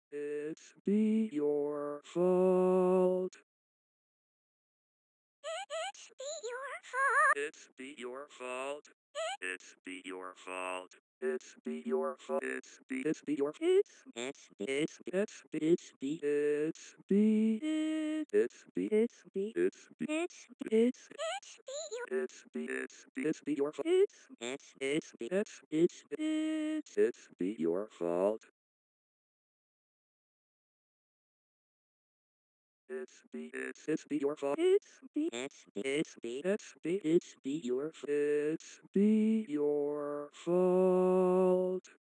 It's be your fault. It's be your fault. It's be your fault. It's be your fault. It's be your fault. It's be your it's be it's be your fault. It's be your fault. It's be your fault. It's be your fault.